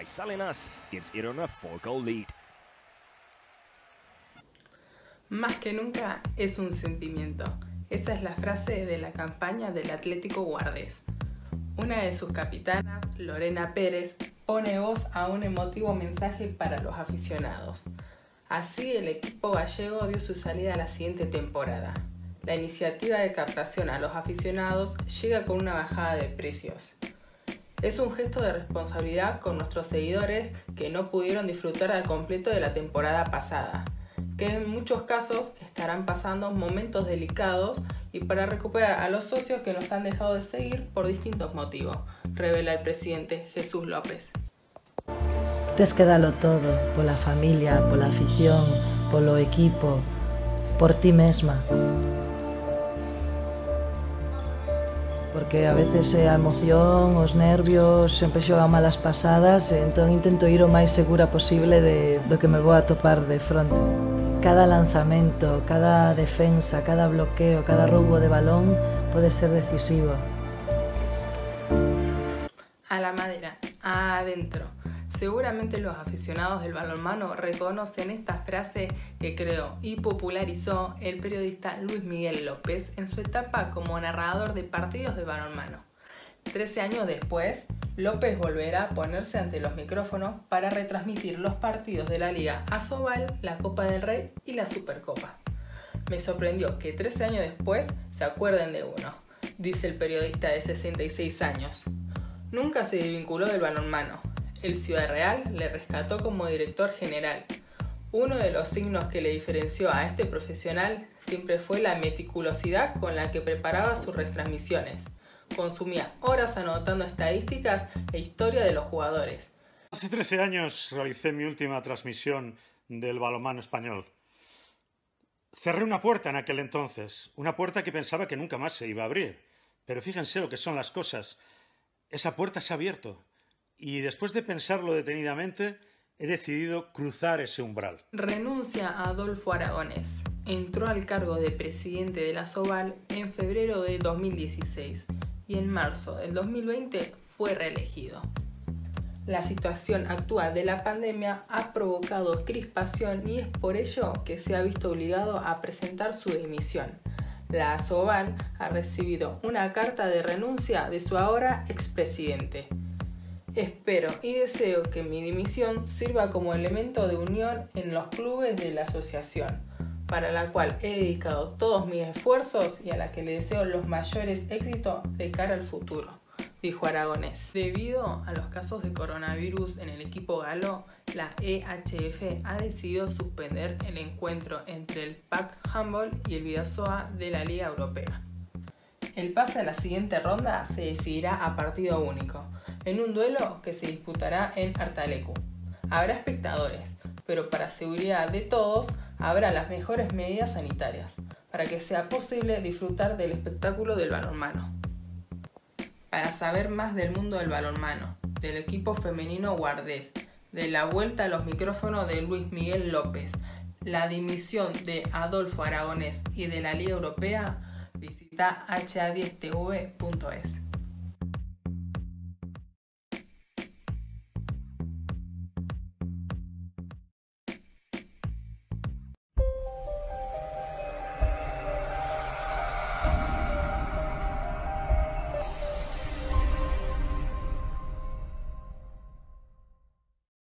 Salinas gives Girona a 4-goal lead. Más que nunca es un sentimiento. Esa es la frase de la campaña del Atlético Guardés. Una de sus capitanas, Lorena Pérez, pone voz a un emotivo mensaje para los aficionados. Así el equipo gallego dio su salida a la siguiente temporada. La iniciativa de captación a los aficionados llega con una bajada de precios. Es un gesto de responsabilidad con nuestros seguidores que no pudieron disfrutar al completo de la temporada pasada, que en muchos casos estarán pasando momentos delicados y para recuperar a los socios que nos han dejado de seguir por distintos motivos, revela el presidente Jesús López. Tes que dalo todo, pola familia, pola afición, polo equipo, por ti mesma. Porque a veces a emoción, os nervios, sempre xogan malas pasadas, entón intento ir o máis segura posible do que me vou a topar de fronte. Cada lanzamento, cada defensa, cada bloqueo, cada roubo de balón pode ser decisivo. A la madera, adentro. Seguramente los aficionados del balonmano reconocen esta frase que creó y popularizó el periodista Luis Miguel López en su etapa como narrador de partidos de balonmano. 13 años después, López volverá a ponerse ante los micrófonos para retransmitir los partidos de la Liga Asobal, la Copa del Rey y la Supercopa. Me sorprendió que 13 años después se acuerden de uno, dice el periodista de 66 años. Nunca se desvinculó del balonmano. El Ciudad Real le rescató como director general. Uno de los signos que le diferenció a este profesional siempre fue la meticulosidad con la que preparaba sus retransmisiones. Consumía horas anotando estadísticas e historia de los jugadores. Hace 13 años realicé mi última transmisión del balonmano español. Cerré una puerta en aquel entonces, una puerta que pensaba que nunca más se iba a abrir. Pero fíjense lo que son las cosas. Esa puerta se ha abierto. Y después de pensarlo detenidamente, he decidido cruzar ese umbral. Renuncia a Adolfo Aragonés. Entró al cargo de presidente de la Asobal en febrero de 2016 y en marzo del 2020 fue reelegido. La situación actual de la pandemia ha provocado crispación y es por ello que se ha visto obligado a presentar su dimisión. La Asobal ha recibido una carta de renuncia de su ahora expresidente. Espero y deseo que mi dimisión sirva como elemento de unión en los clubes de la asociación, para la cual he dedicado todos mis esfuerzos y a la que le deseo los mayores éxitos de cara al futuro, dijo Aragonés. Debido a los casos de coronavirus en el equipo galo, la EHF ha decidido suspender el encuentro entre el PAC Handball y el Bidasoa de la Liga Europea. El pase a la siguiente ronda se decidirá a partido único, en un duelo que se disputará en Artalecu. Habrá espectadores, pero para seguridad de todos habrá las mejores medidas sanitarias, para que sea posible disfrutar del espectáculo del balonmano. Para saber más del mundo del balonmano, del equipo femenino guardés, de la vuelta a los micrófonos de Luis Miguel López, la dimisión de Adolfo Aragonés y de la Liga Europea, visita ha10tv.es.